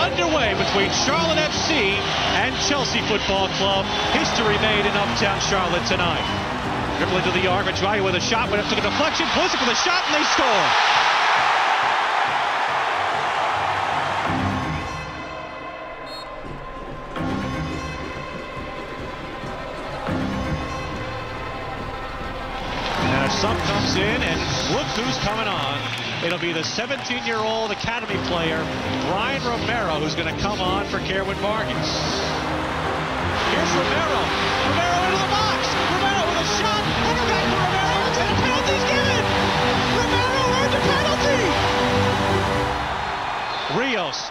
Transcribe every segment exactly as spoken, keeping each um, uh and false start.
underway between Charlotte F C and Chelsea Football Club. History made in Uptown Charlotte tonight. Dribbling to the yard, Madrya with a shot, went up to the deflection, Pulisic with a shot, and they score. And a sub comes in, and look who's coming on. It'll be the seventeen-year-old academy player, Brian Romero, who's going to come on for Kerwin Vargas. Here's Romero. Romero into the box. Romero with a shot. And back to Romero. And a penalty's given. Romero earned a penalty. Rios.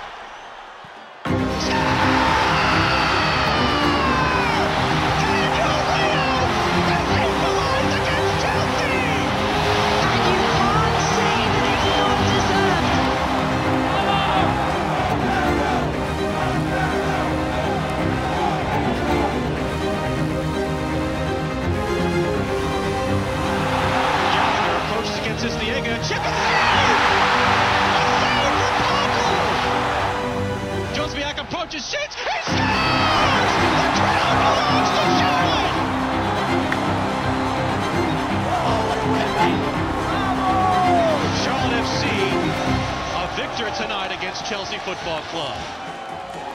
Is Diego, chip and save! A save for Paco! Josviak approaches, shoots, he scores! The crown belongs to Charlotte! Oh, what a win, Charlotte F C, a victor tonight against Chelsea Football Club.